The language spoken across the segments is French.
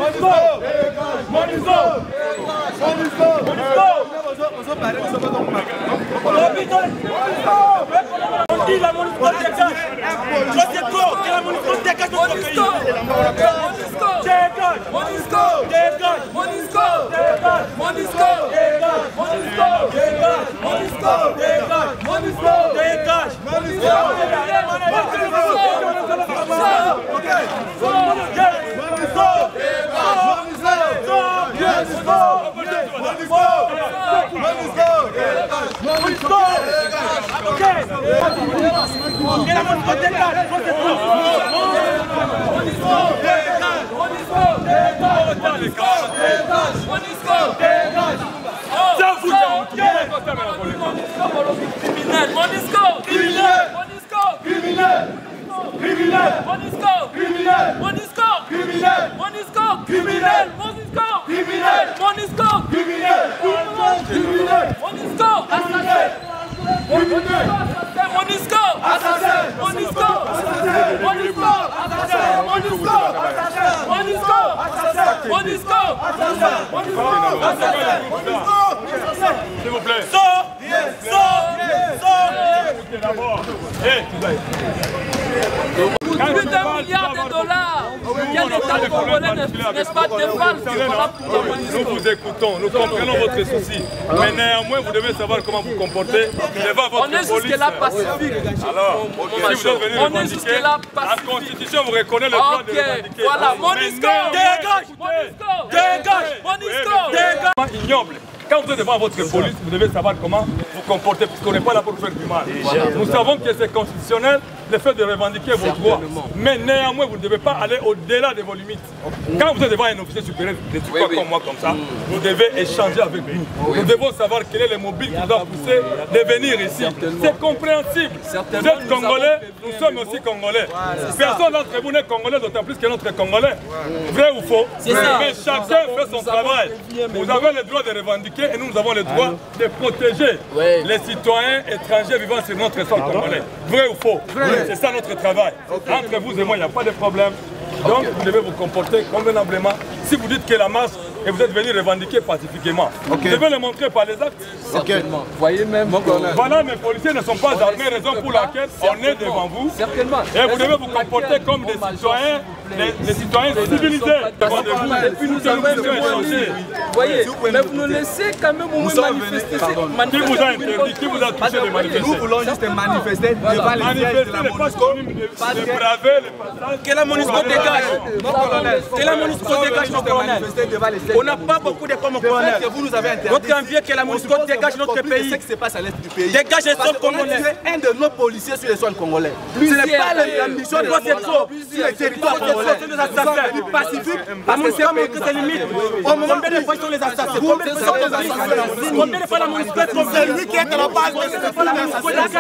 S'il vous plaît. Plus d'un milliard de dollars. Quel État congolais n'est-pas défendu? Nous vous écoutons, nous comprenons votre souci. Mais néanmoins, vous devez savoir comment vous comporter devant votre police. On est jusque-là pacifique. Alors, si vous êtes venu revendiquer, la Constitution vous reconnaît le droit de revendiquer. Voilà, MONUSCO, dégage! MONUSCO, dégage! Ignoble. Quand vous êtes devant votre police, vous devez savoir comment vous comporter, puisqu'on n'est pas là pour vous faire du mal. Nous savons que c'est constitutionnel le fait de revendiquer vos droits. Mais néanmoins, vous ne devez pas aller au-delà de vos limites. Quand vous êtes devant un officier supérieur comme moi, comme ça, vous devez échanger avec nous. Nous devons savoir quel est le mobile qui nous a poussé de venir ici. C'est compréhensible. Vous êtes Congolais, nous sommes aussi Congolais. Personne d'entre vous n'est Congolais, d'autant plus que notre Congolais. Vrai ou faux? Mais chacun fait son travail. Vous avez le droit de revendiquer et nous avons le droit de protéger les citoyens étrangers vivant sur notre sol congolais. Vrai ou faux? C'est ça notre travail. Entre vous et moi, il n'y a pas de problème. Donc, vous devez vous comporter convenablement. Si vous dites que la marche et vous êtes venu revendiquer pacifiquement, vous devez le montrer par les actes. Certainement. Voyez même. Voilà, mes policiers ne sont pas armés, raison pour laquelle on est devant vous. Certainement. Et vous devez vous comporter comme des citoyens, des citoyens civilisés. Et puis nous avons échangé. Voyez, mais vous nous laissez quand même au moins manifester. Qui vous a interdit? Qui vous a touché de manifester? Nous voulons juste manifester devant les sièges de la MONUSCO. De braver le passage. Que la MONUSCO dégage. Que la MONUSCO dégage nos colonels. On n'a pas beaucoup de comme colonels. Vous nous avez interdit. Notre envie que la MONUSCO dégage notre pays. C'est ce qui se passe à l'est du pays. Dégage les sols congolais. Un de nos policiers sur les sols congolais. Ce n'est pas la mission de MONUSCO sur le territoire congolais. C'est des assassins pacifiques. Parce que c'est un pays qui se limite. Combien de fois sont les assassins? Combien de fois sont les assassins? Combien de fois la MONUSCO est comme celui qui est à la base? C'est la MONUSCO qui est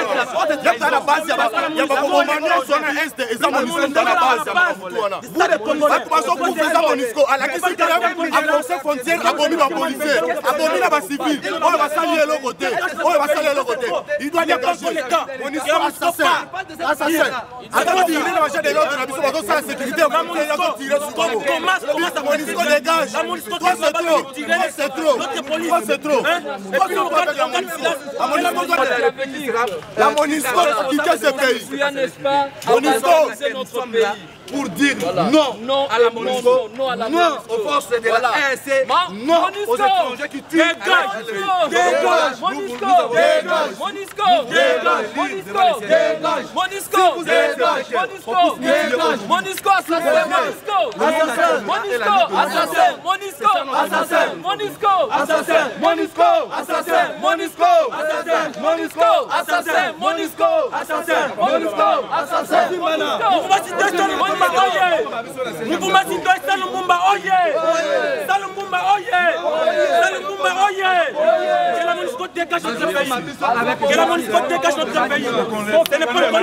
à la base. Il y a pas beaucoup de gens qui sont et ça MONUSCO est à la base. Vous les Congolais, vous faites ça MONUSCO. À la question à conseil frontière, à Bomi va policier, à Bomi va civil. On va saluer l'autre côté. On va saluer l'autre côté. Il doit y avoir les cas. MONUSCO assassin. Assassin. Attends, il est dans la chaîne de l'autre, on va faire la sécurité. On va tirer sur Congo. MONUSCO dégage. Toi c'est trop. Toi c'est trop. Toi c'est trop. La MONUSCO a quitté ce pays. MONUSCO pour dire non à la MONUSCO, non aux forces de la ANC, non aux étrangers qui tuent. Dégage! Dégage! MONUSCO! Dégage! MONUSCO! Dégage! MONUSCO! Dégage! MONUSCO! Dégage! MONUSCO! MONUSCO assassin! MONUSCO! Assassin! MONUSCO! Assassin! MONUSCO! Assassin! MONUSCO! Assassin! MONUSCO! Assassin! MONUSCO! Assassin! MONUSCO! Assassin! MONUSCO! Assassin! Mouvement citoyen Salumumba oye! Salumumba oye! Salumumba oye! Que la MONUSCO dégage notre pays! Que la MONUSCO dégage notre pays! Ce n'est pas le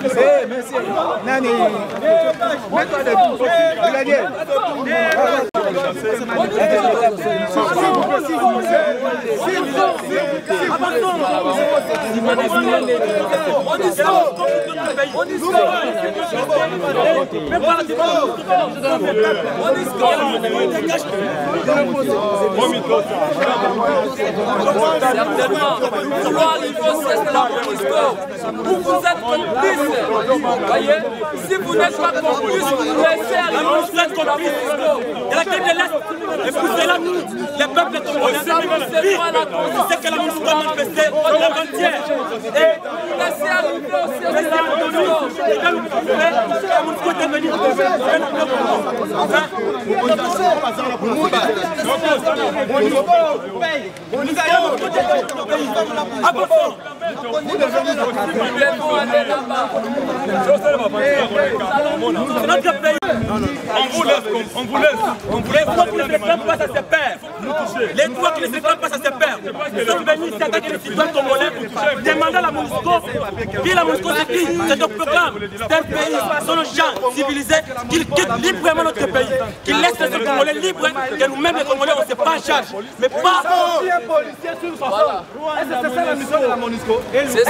colonel! Merci. Vous êtes complices. Voyez, si vous n'êtes pas complices, vous laissez aller. Vous êtes complices. Et la guerre de l'Est, et pour cela, les peuples congolais, c'est que la MONUSCO a manifesté l'avant-hier. Et laissez arriver aussi la MONUSCO est venu. C'est notre pays. On vous laisse. Les droits qui ne se réclament pas, ça se perd. Les droits qui ne se réclament pas, ça se perd. Nous sommes venus ici attaquer les citoyens congolais, demander à la MONUSCO, puis la MONUSCO c'est qui? C'est notre programme. C'est un pays, sont nos gens civilisés, qu'ils quittent librement notre pays, qu'ils laissent les Congolais libres, que nous-mêmes les Congolais on ne se prend en charge. Mais pas... Voilà. C'est ça la mission de la MONUSCO. C'est ça.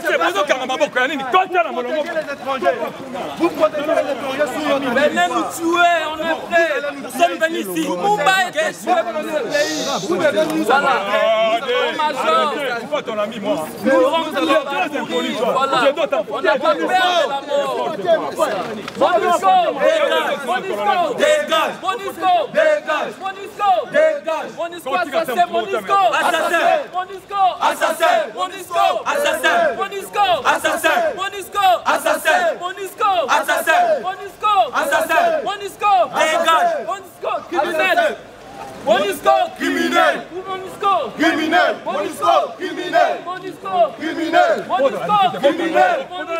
Vous protégez les étrangers sous le Venez nous tuer, on est prêts. Nous sommes venus ici. Mumba est tué pour ce pays. Voilà. Pourquoi ton ami, moi? Nous allons voilà. On n'a pas peur de la mort. MONUSCO, dégage. MONUSCO, dégage. MONUSCO, dégage. MONUSCO, dégage. MONUSCO, assassin. MONUSCO, assassin. MONUSCO, assassin. MONUSCO, assassin. MONUSCO, assassin. MONUSCO, assassin. MONUSCO, assassin. MONUSCO, assassin. MONUSCO, dégage. MONUSCO, criminel. MONUSCO, criminel. MONUSCO, criminel. MONUSCO, criminel. MONUSCO, criminel. MONUSCO, criminel.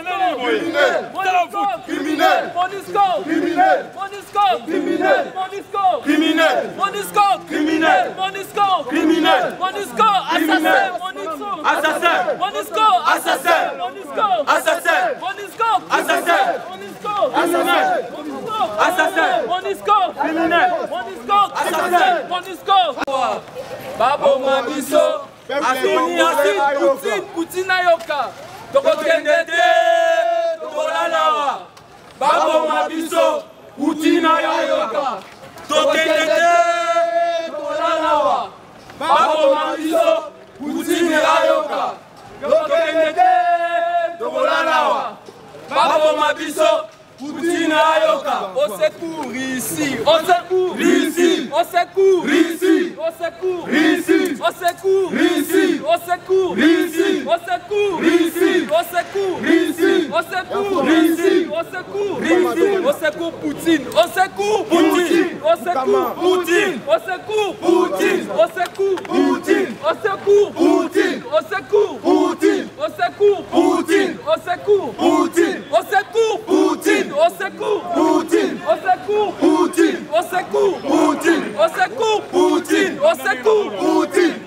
MONUSCO, criminel. MONUSCO, criminel. MONUSCO, criminel. MONUSCO, criminel. MONUSCO, criminel. MONUSCO, criminel. MONUSCO, assassin. MONUSCO, assassin. MONUSCO, assassin. MONUSCO, assassin. MONUSCO, assassin. MONUSCO, assassin. Assassin. MONUSCO, criminel. MONUSCO, assassin. MONUSCO. Babo Mabiso. Asuni Poutine, Poutine Ayoka. Tokokende te, Tokolalawa. Babo Mabiso, Poutine Ayoka. Tokende te, Tokolalawa. Babo Mabiso, Poutine Ayoka. Tokende te, Tokolalawa. Babo Mabiso, Poutine Ayoka. Au secours ici. Au secours ici. Au secours ici. Au secours ici. Au secours ici. Au secours ici. Au secours ici. Au secours ici. Au secours ici. Au secours ici. Au secours Poutine. Au secours Poutine. Au secours Poutine. Au secours Poutine. Au secours Poutine. Au secours Poutine. Au secours Poutine. Au secours Poutine. Au secours Poutine. Au secours Poutine. Au secours Poutine. Au secours Poutine. Au secours Poutine. Au secours Poutine. Au secours Poutine.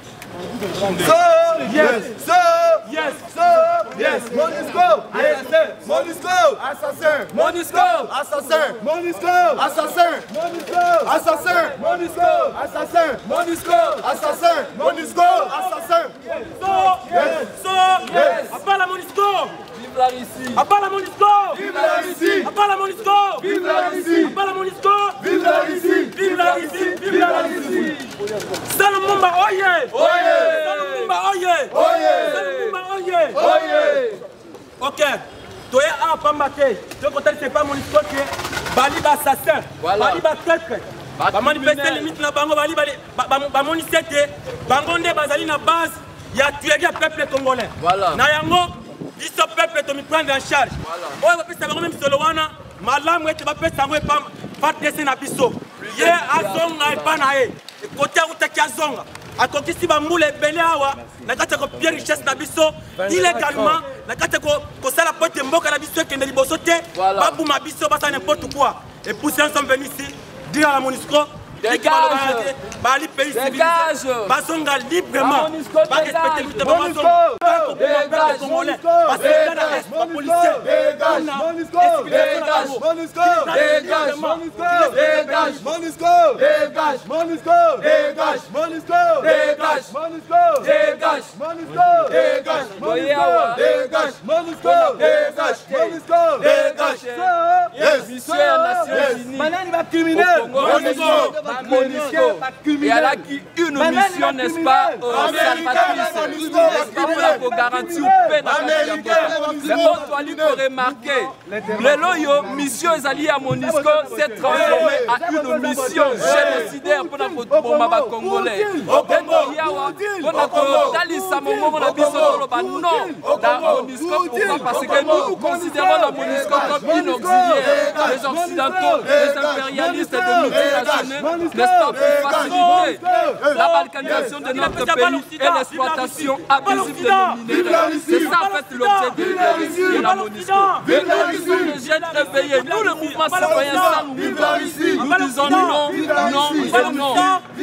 Yes! Yes! Yes! MONUSCO! MONUSCO! Assassin! MONUSCO! Assassin! MONUSCO! Assassin! MONUSCO! Assassin! MONUSCO! Assassin! MONUSCO! Assassin! MONUSCO! Assassin! Yes! À part la MONUSCO! Vive la Russie! À part la MONUSCO! Vive la Russie! À part la MONUSCO! Vive la Russie! À part la MONUSCO! Vive la Russie! Vive la Russie! Vive la Russie! Salumumba oye! Oye! Salumumba oye! Oye! Salumumba oye! Oye! Ok. Toye a pambate. Tu côté c'est pas MONUSCO qui est Bali ba assassin. Bali ba traître. Ba manifester limite na bango Bali ba monisete. Bango nde bazali na base ya tueria peuple congolais. Voilà. Na yango biso peuple to mi prendre en charge. Oyo ba pesa bango même solo wana malamu ete ba pesa bango pa dese na biso. Ye azonga epana e. Côté utaki azonga. Akokisi bambula ebele awa nakati ko pierre richesse na biso illégalement nakati ko sala pote mboka na biso ekende liboso te babuma biso basa n'importe quoi. Et pour ça nous sommes venus ici dire à la MONUSCO Bali pays civilisé. Basonga librement. Pas respecter le Dégage. Congolais. Parce que dans la reste, pas policier. Dégage. Et elle a qui une mission, n'est-ce pas, pour garantir paix dans le mais on doit lui remarquer. Le loyo, mission alliée à Monisco s'est transformée à une mission génocidaire pour les Congolais. Non, dans Monisco, parce que nous considérons la Monisco comme une auxiliaire des Occidentaux, des impérialistes et des multinationaux, n'est-ce pas, pour faciliter la balkanisation de notre pays et l'exploitation abusive de nos minéraux. C'est ça en fait l'objet de la Monisco. Les jeunes réveillés, nous le mouvement citoyen, ça nous disons non, non, non.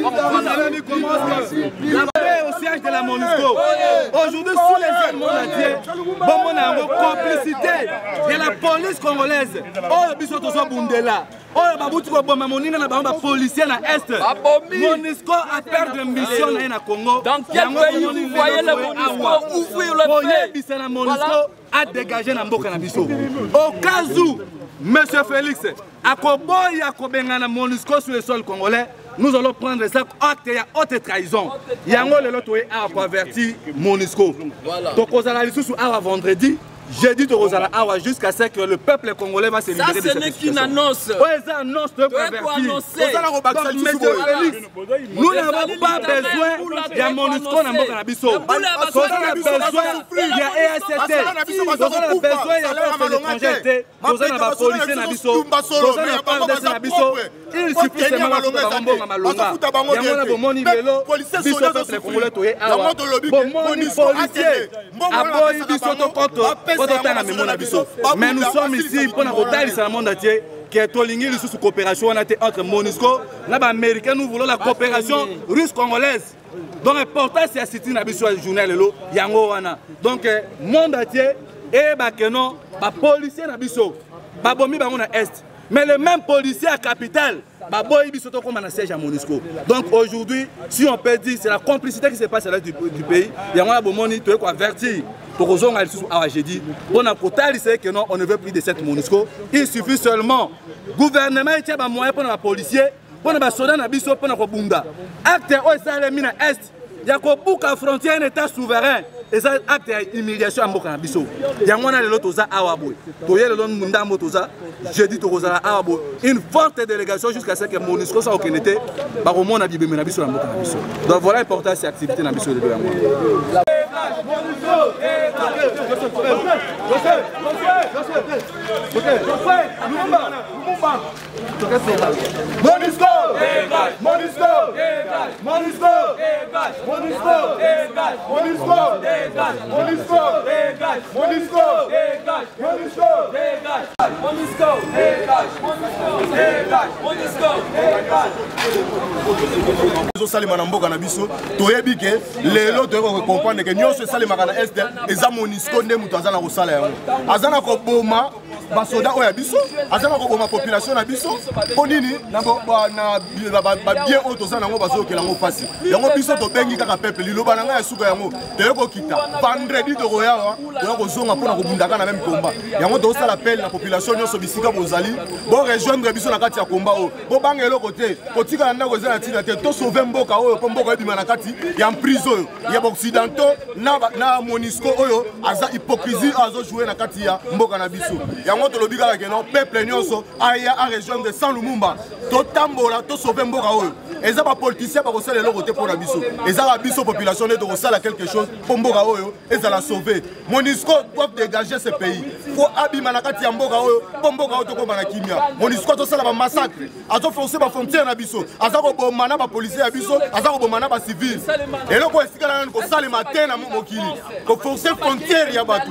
Au siège de la Monisco. Aujourd'hui, sous les ailes mondiales, bon, on a une complicité de la police congolaise. Oh, biso tozo bundela. Oh, babuti ko bomba monina na ba policier na est. Monisco a perdu mission na Congo. Dans quel pays vous voyez le Monisco ouvrir le pays? La Monisco a dégagé na mboka na biso. Au cas où Monsieur Félix a koboy a kobenga na Monisco sur le sol congolais, nous allons prendre ça acte et haute trahison. Yango le lot a averti Monisco. Donc aux analyses sur vendredi. J'ai dit aux Awa jusqu'à ce que le peuple congolais va se libérer de cette situation. Ça, ce n'est qu'une annonce. Oui, ça annonce de nous n'avons pas besoin de Monisco dans Mboka na biso. Nous avons besoin de EACT. Nous avons besoin de l'étranger. Nous avons la police na biso. Nous avons la police na biso. Il suffit seulement de Mboka Malonga. Il y a un bomoni vélo. Biso peuple congolais toye awa. Bomoni policier. Aboyi biso to koto. Mais nous sommes ici pour nous regarder le monde entier qui est sous coopération entre Monisco et les Américains. Nous voulons la coopération russe-congolaise. Donc l'important c'est assister à la journée donc le monde entier et les policiers na biso babomi bango na est. Mais le même policier à capitale, comme un siège à Monisco. Donc aujourd'hui, si on peut dire c'est la complicité qui se passe à l'est du pays, il y a un bon tu es averti. On ne veut plus de cette Monisco. Il suffit seulement gouvernement et un moyen pour les policiers, pour les soldats, pour les bunda. Acte est. Il y a une frontière, un état souverain. Et ça, acte d'humiliation à Mboka Biso. Il y a un autre Awabo. Je dis une forte délégation jusqu'à ce que Monisco soit au Kénété. Donc voilà l'importance de cette activité dans Biso. Monisco! Monisco! Monisco! Monisco! Monisco! Monisco! Monisco! Monisco! Salima na mboka na biso toyebi ke lelo toyeko comprendre ke nyonso salima na est eza Monisco nde mutu azana kosala yango azana koboma basoda oya biso azana koboma population na biso po nini na bien oyo toza nango bazokela yango pasi yango biso tobengi kaka peuple liloba na ngai ya suka yango toyeko kita vendredi tokoya kozonga mpona kobundaka na même combat yango tozosala appel na population nyonso bisika bozali bo rejoindre biso na kati ya combat oyo bobanga eloko te kotikala ndako eza na ntina te tosauve mboka oyo mpo mboka ebima na kati ya mprise oyo ya baoccidentaux na Monisco oyo aza hypocrisie azojoue na kati ya mboka na biso yango tolobi kaka keno peuple nyonso aya a rejoindre sans Lumumba totambola tosauve mboka oyo eza bapoliticien bakosala eloko te mpona biso ezala biso population nde tokosala quelque chose mpo mboka oyo ezala sauve Monisco doit dégager ce pays po abima na kati ya mboka oyo mpo mboka oyo tokoma na kimia Monisco tosala bamassacre azoforce bafrontière na biso aza koboma na bapolicier ya biso aza koboma na bacivile eloko esikala nani kosalema te na mokili koforce frontière ya bato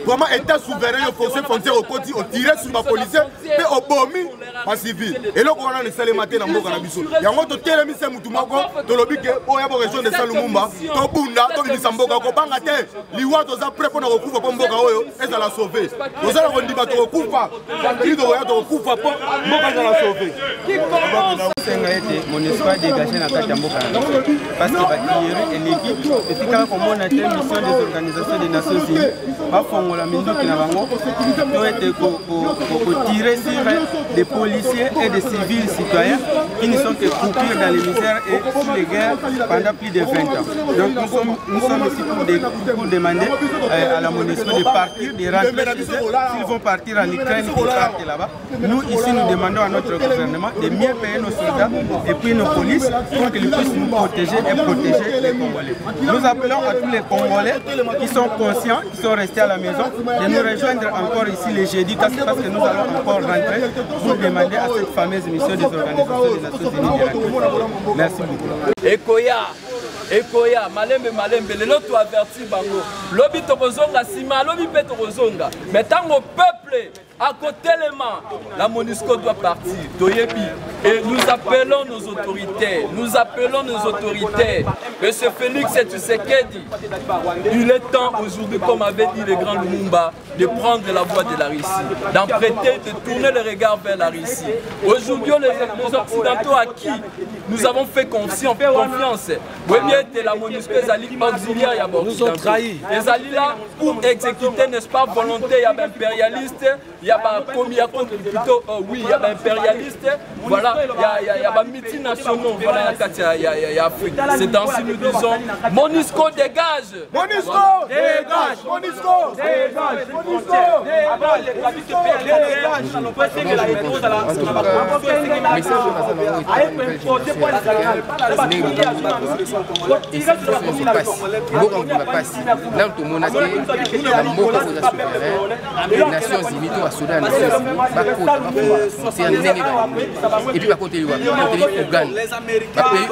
vraiment état souverain forcé frontière au côté au tirer sur ma policier et au bomi ma civil et là on a le salématé dans mboka na biso yango to telemisa mutu moko to lobi ke oya bo région de Salumumba to bunda to bimisa mboka ko banga te liwa to za prêt pour na kokufa po mboka oyo eza la sauver to za ko ndiba to kokufa bandili to ya to kokufa po mboka eza la sauver senga ete MONUSCO a dégagé na kati ya mboka parce que batillerie et l'équipe etikala komona te mission des organisations des Nations Unies bafongola minduki na bango to ete tirer sur des policiers et des civils citoyens qui ne sont que croupir dans les misères et sous les guerres pendant plus de 20 ans. Donc nous sommes ici pour demander à la MONUSCO de partir, de rentrer chez eux. S'ils vont partir en Ukraine, ils partent là-bas. Nous ici nous demandons à notre gouvernement de mieux payer nos soldats et puis nos polices pour qu'ils puissent nous protéger et protéger les Congolais. Nous appelons à tous les Congolais qui sont conscients, qui sont restés à la maison, de nous rejoindre encore ici les jeudis parce que nous allons encore rentrer pour demander à cette fameuse mission des organisations des Nations Unies. Merci beaucoup. Ekoya, malembe, lelo tu averti bango. Lobi tokozonga sima, lobi pe tokozonga. Mais tant au peuple, à côté les mains, la MONUSCO doit partir. Toyebi. Et nous appelons nos autorités. Monsieur Félix Tshisekedi, il est temps aujourd'hui, comme avait dit le grand Lumumba, de prendre la voie de la Russie, d'emprunter, de tourner le regard vers la Russie. Aujourd'hui, les Occidentaux à qui nous avons fait confiance, oui, bien, la MONUSCO, les auxiliaires, nous ont trahis. Les alliés là pour exécuter, n'est-ce pas, volonté, il y a impérialiste, il y a plutôt, oui, il y a impérialiste, voilà, il y a multinationaux, voilà, il y a Afrique. C'est ainsi nous disons, MONUSCO dégage! MONUSCO dégage! MONUSCO dégage! MONUSCO Nations Unies, tout à Soudan, Nations Unies, et puis, côté Ouganda, pays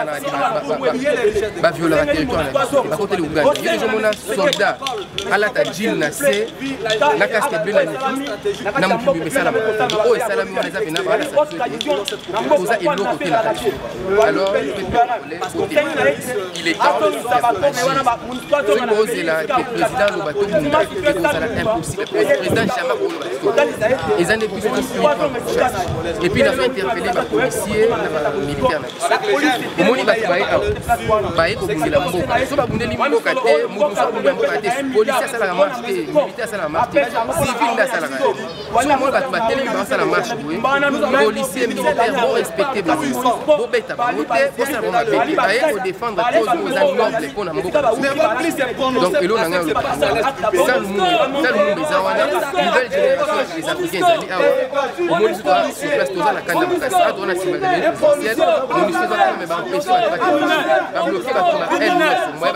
où violer le territoire, côté Ouganda, il y a des soldats à la Tadjil, na casque bleu, na mukibi mesala oh et salami on les a venu voilà ça il doit côté la alors il est temps de poser la président le bateau Munda qui est impossible président Chama ils en plus et puis il a fait interpeller les policiers les militaires au moins il va bailler au bout de la mboka so ba bundeli mboka te mutu so bundeli mboka te policier ça la marche militaire ça la marche civil là ça la marche so moi ba bateli ba ça la marche policier militaire vont respecter ba bo beta ba moté pour ça va bailler bailler pour défendre cause aux animaux pour na mboka donc elo na ngalo ça le monde bezawana nouvelle génération des africains ali awa au moins sur place toza la kanda mboka ça on a si mal de potentiel on nous fait mais ba empêcher ba bloquer ba pour la haine moi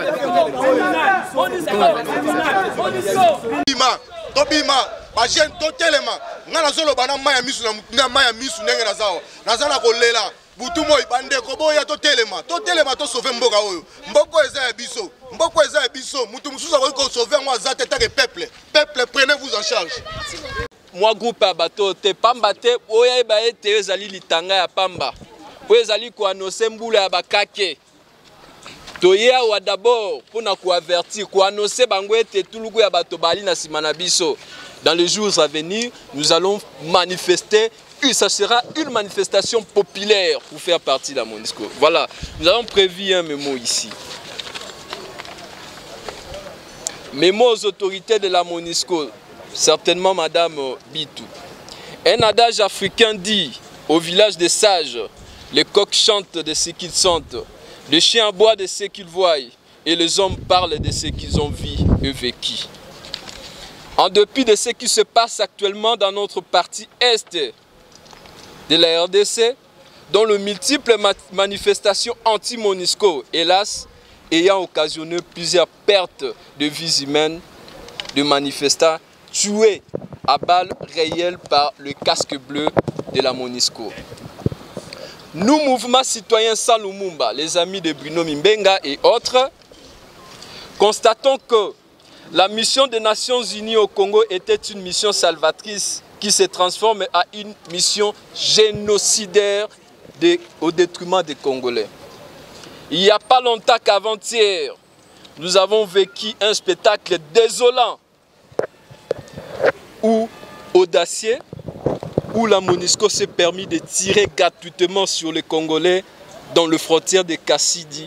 Tobima, ba jeune totelema, nga nazoloba na maya misu na maya misu ndenge nazawa. Nazala kolela, butumo ibande ko boya totelema to sauver mboka oyo. Mboko eza ya biso, mutu mususu ko sauver moi za teta ke peuple. Peuple prenez-vous en charge. Moi groupe à bateau te pamba te oya ba ete ezali litanga ya pamba. Po ezali ko annoncer mbula ya bakake. Toya wa d'abord pour na ko avertir ko annoncer bango ete tuluku ya bato bali na simana biso. Dans les jours à venir, nous allons manifester. Ça sera une manifestation populaire pour faire partie de la MONUSCO. Voilà, nous avons prévu un mémo ici. Mémo aux autorités de la MONUSCO, certainement Madame Bitou. Un adage africain dit, au village des sages, les coqs chantent de ce qu'ils sentent, les chiens aboient de ce qu'ils voient, et les hommes parlent de ce qu'ils ont vu et vécu. En dépit de ce qui se passe actuellement dans notre partie est de la RDC, dont le multiples manifestations anti-MONUSCO, hélas, ayant occasionné plusieurs pertes de vies humaines, de manifestants tués à balles réelles par le casque bleu de la MONUSCO. Nous, mouvement citoyen sans Lumumba, les amis de Bruno Mimbenga et autres, constatons que La mission des Nations Unies au Congo était une mission salvatrice qui se transforme en une mission génocidaire au détriment des Congolais. Il n'y a pas longtemps qu'avant-hier, nous avons vécu un spectacle désolant ou audacieux, où la MONUSCO s'est permis de tirer gratuitement sur les Congolais dans les frontières de Kassidi,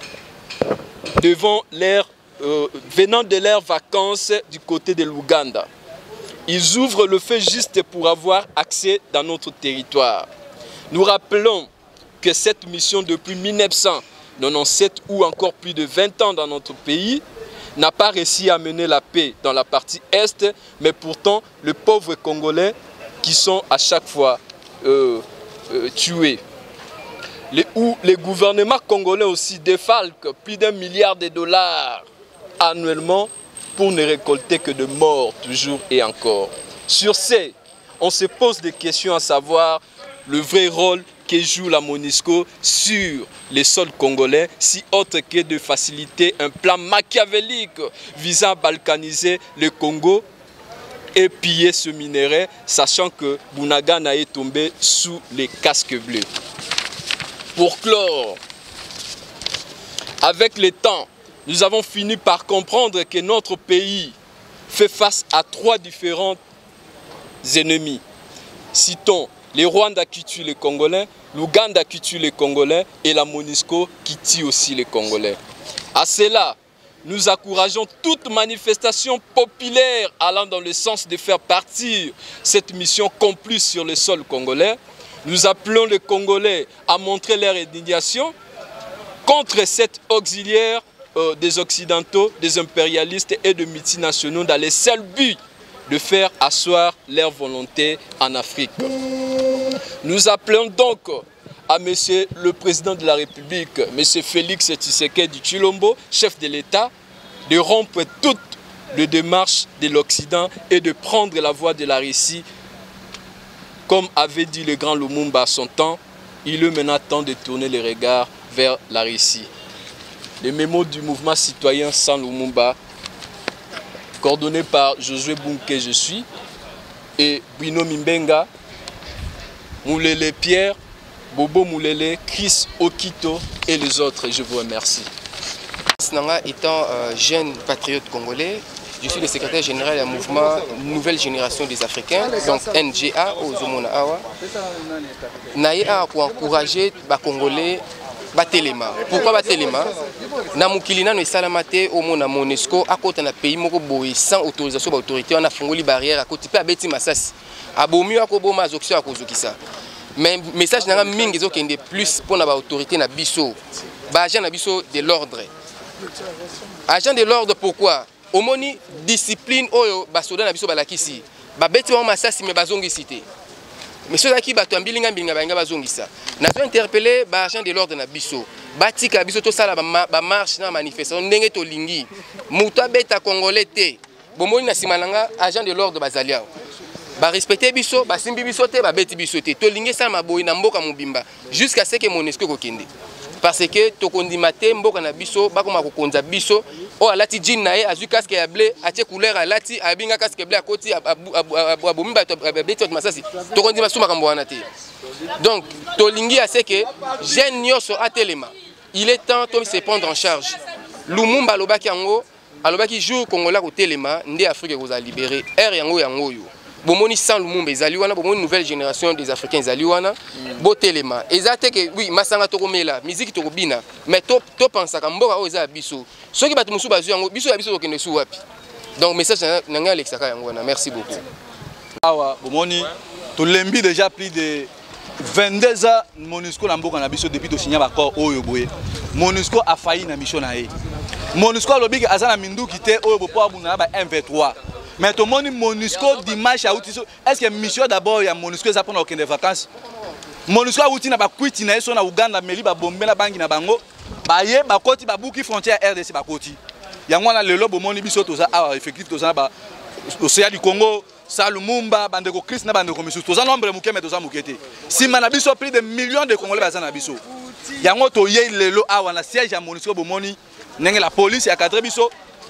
venant de leurs vacances du côté de l'Ouganda. Ils ouvrent le feu juste pour avoir accès dans notre territoire. Nous rappelons que cette mission depuis 1997 ou encore plus de 20 ans dans notre pays n'a pas réussi à mener la paix dans la partie Est, mais pourtant les pauvres Congolais qui sont à chaque fois tués. Les gouvernements congolais aussi défalquent plus d'1 milliard de dollars annuellement pour ne récolter que de morts toujours et encore. Sur ce, on se pose des questions à savoir le vrai rôle que joue la MONUSCO sur les sols congolais, si autre que de faciliter un plan machiavélique visant à balkaniser le Congo et piller ce minerai, sachant que Bunagana est tombé sous les casques bleus. Pour clore, avec le temps, nous avons fini par comprendre que notre pays fait face à 3 différents ennemis. Citons les Rwandais qui tuent les Congolais, l'Ouganda qui tue les Congolais et la MONUSCO qui tue aussi les Congolais. À cela, nous encourageons toute manifestation populaire allant dans le sens de faire partir cette mission complice sur le sol congolais. Nous appelons les Congolais à montrer leur indignation contre cette auxiliaire des Occidentaux, des impérialistes et de multinationaux dans le seul but de faire asseoir leur volonté en Afrique. Nous appelons donc à M. le Président de la République, M. Félix Tshisekedi Tshilombo, chef de l'État, de rompre toutes les démarches de l'Occident et de prendre la voie de la Russie. Comme avait dit le grand Lumumba à son temps, il est maintenant temps de tourner les regards vers la Russie. Les mémos du mouvement citoyen sans Lumumba, coordonné par Josué Bunke, je suis, et Bino Mimbenga, Moulele Pierre, Bobo Moulele, Chris Okito et les autres. Je vous remercie. Étant jeune patriote congolais, je suis le secrétaire général du mouvement Nouvelle Génération des Africains, donc NGA, au Zomona Awa. Naïa pour encourager les Congolais à Téléma. Pourquoi à Téléma? Na mukilina no salamate au mona MONUSCO à côté d'un pays moko boy sans autorisation de l'autorité, on a fongoli barrière à côté pe beti masasi. Abomi a koboma azokisa akozokisa. Mais message na mingi zo kende plus pour na ba autorité na biso. Ba agent na biso de l'ordre. Agent de l'ordre pourquoi? Omoni discipline oyo basoda na biso balakisi. Ba beti wa masasi me bazongisi te. Mais ceux qui battent un bilinga banga bazongisa. Nazo interpeller ba agent de l'ordre na biso. Batika biso to sala ba marche na manifestation ndenge to lingi. Muta beta congolais te. Bomoni na simalanga agent de l'ordre bazalia. Ba respecter biso, ba simbi biso te, ba beti biso te. To lingi sa maboyi na mboka mobimba jusqu'à ce que MONUSCO kokende. Parce que to kondimate mboka na biso bakoma kokonza biso o alati jean nae azu casque ya bleu atie couleur alati abinga casque bleu akoti abomimba to beti masasi to kondima suma kambo wana te. Donc to lingi a ce que jeune nyoso atelema. Il est temps de se prendre en charge. Lumumba lobaki yango alobaki jour congolais ko telema ndé Afrique ko za libérer air yango yo. Bomoni sans Lumumba ezali wana bomoni nouvelle génération des Africains ezali wana bo telema ezate que oui masanga to komela musique to kobina mais to pensa ka mboka o eza biso soki batu musu bazu yango biso ya biso okende su wapi. Donc message nanga Alexa ka yango wana. Merci beaucoup. Awa bomoni to lembi déjà plus de 22 ans MONUSCO na mboka na biso depuis to signer accord oyo boye. MONUSCO a failli na mission na ye. MONUSCO lobiki azana minduki te oyo bo po abuna ba M23. Mais tout le monde MONUSCO dimanche à outil. Est-ce que mission d'abord il y a MONUSCO ça prend aucune vacances? MONUSCO outil na ba kwiti na eso na Uganda meli ba bombe na bangi na bango. Ba ye ba koti ba buki frontière RDC ba koti. Yango na lelo bomoni biso to ça a effectif to ça ba océan du Congo, Salumumba, bandeko Christ na bandeko misu. To ça nombre muke mais to ça mukete. Si mana biso plus de millions de Congolais bazana biso. Yango to ye lelo awa na siège ya MONUSCO bomoni nenge la police ya cadre biso.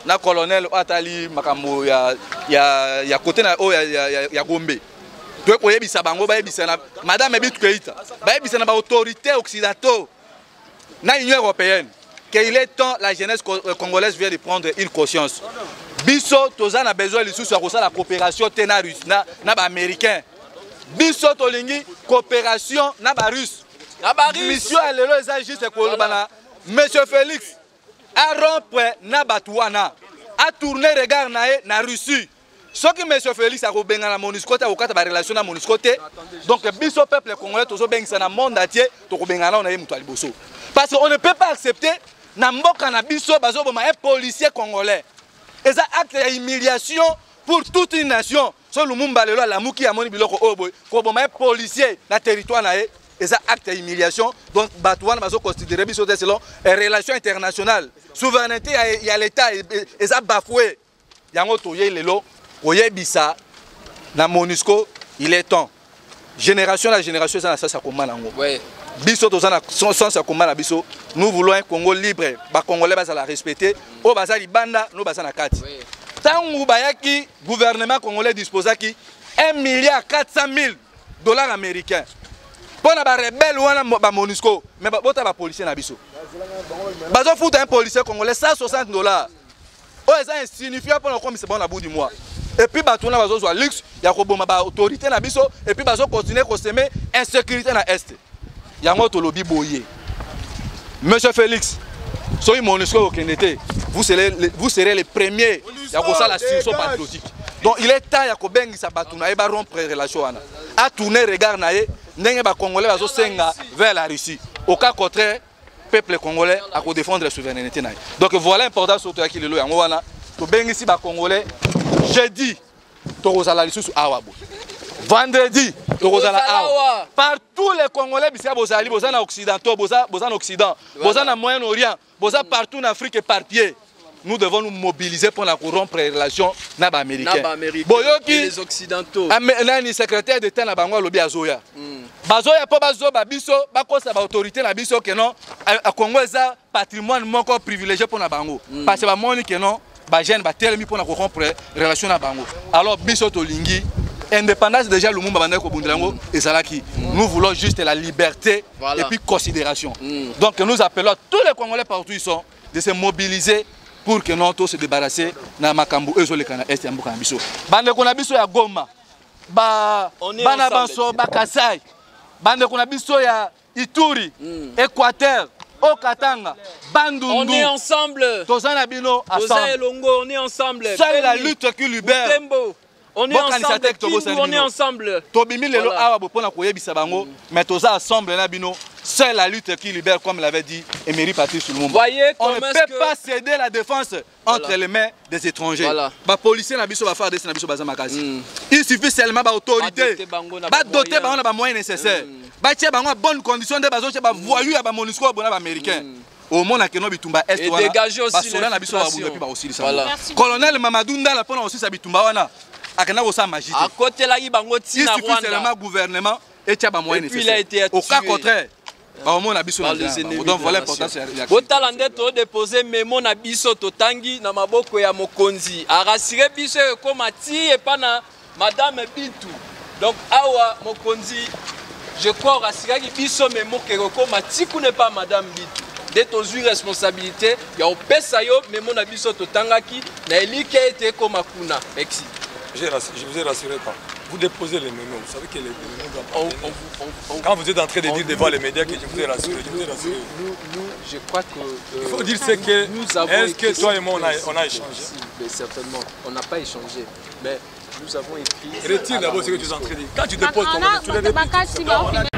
na colonel atali makambo ya côté na o ya Gombe. Tu ko yebisa bango ba yebisa na madame Bitu Keïta. Ba yebisa na ba autorité occidentaux na Union européenne qu'il est temps la jeunesse congolaise vient de prendre une conscience. Biso toza na besoin les sous la coopération tena russe na ba américain. Biso tolingi coopération na ba russe. Mission lelo eza juste ko bana Monsieur Félix a rompre na Batouana a tourner regard na Russie. Ce que Monsieur Félix a robenga na MONUSCO ta okata ba relation na MONUSCO te. Donc biso peuple congolais tozo bengisa na monde entier to robenga na ye mutu aliboso. Parce qu'on ne peut pas accepter na mboka na biso bazo boma un policier congolais. Et ça acte d'humiliation pour toute une nation. So Lumumba lelo la muki ya moni biloko oboy ko boma un policier na territoire na ye. Et ça acte d'humiliation. Donc Batouana bazo considérer biso selon relations internationales. Souveraineté il y a l'état et ça bafoué. Yango toye lelo oyebisa na MONUSCO il est temps. Génération la génération ça ça comment nango. Ouais. Biso tozana sans comment na biso nous voulons un Congo libre. Ba Congolais ba la respecter. O baza libanda no baza na kati. Tangu bayaki gouvernement congolais disposaki 1,4 milliard américains. Pour na ba rebelle wana ba MONUSCO mais bota ba policier na biso. Bazo foutre un policier congolais $160. Oh ça insignifiant pour comme c'est bon à bout du mois. Et puis batona bazo zo luxe ya ko boma ba autorité na biso et puis bazo continuer ko semer insécurité na est. Yango to lobi boye. Monsieur Félix, soyez MONUSCO au Kenete, vous serez les premiers à causer la situation patriotique. Donc il est temps ya ko bengi sa batuna e ba rompre relation wana. A tourner regard na ye ndenge ba congolais bazo senga vers la Russie. Au cas contraire, peuple congolais a ko défendre la souveraineté na ye. Donc voilà l'importance surtout ki lelo yango wana to bengi si ba congolais jeudi to kozala lisusu awabo. Vendredi, par tous les Congolais, bozali, bozana occidentaux, bozana occident, bozana Moyen-Orient, bozana partout en Afrique et par pied. Nous devons nous mobiliser pour la rompre les relations naba américains. Les occidentaux. Le secrétaire d'État na bango lobi azoya. Bazoya po bazo babiso, bakosa ba autorité na biso que non a Congo eza patrimoine moko privilégié pour na bango. Parce que ba moni que non ba jeune ba telemi pour na rompre les relations na bango. Alors biso to lingi indépendance déjà Lumumba banda ko bundelango et salaki. Nous voulons juste la liberté et puis considération. Donc nous appelons tous les Congolais partout ils sont de se mobiliser pour que nous se débarrasser na makambo ezolekana est ya mboka na biso. Bande ko na biso ya Goma. Bana banso bakasai. Bande ko na biso ya Ituri, Équateur, Okatanga, Bandundu. On est ensemble. Tozana bino ensemble. On est ensemble. Seule la lutte qui libère. On est ensemble, on est ensemble. Tobimi lelo awa bopona koyebisa bango, mais toza ensemble na bino, c'est la lutte qui libère comme l'avait dit Emery Patrice Lumumba. On ne peut pas céder la défense entre les mains des étrangers. Ba policier na biso ba faire des na biso baza makasi. Il suffit seulement ba autorité ba doter bango na ba moyens nécessaires. Ba tie bango bonne condition de bazo ba voyou ya ba MONUSCO bona ba américain. Au monde que no bitumba est wana. Et dégager aussi les colonel Mamadou Ndala pona aussi sa bitumba wana. À côté là, il y a un gouvernement et il a été au cas contraire. Donc voilà l'importance. Botalande to déposer mémo na biso totangi na maboko ya mokonzi. A rassurer biso comme ati et pas na madame Bitu. Donc awa mokonzi je crois rassurer biso mémo que comme ati ku n'est pas madame Bitu. D'être aux responsabilités, il y a un pesayo mémo na biso totangaki na elike été comme akuna. Merci. Je vous ai rassuré pas. Vous déposez les mémos. Vous savez que les mémos doivent... Quand vous êtes en train de dire devant les médias que je vous ai rassuré, je crois que... il faut dire c'est que... Est-ce que toi et moi on a échangé? Mais certainement. On n'a pas échangé. Mais nous avons écrit... Retire d'abord ce que tu es en train de dire. Quand tu déposes ton mémos, tu les déposes.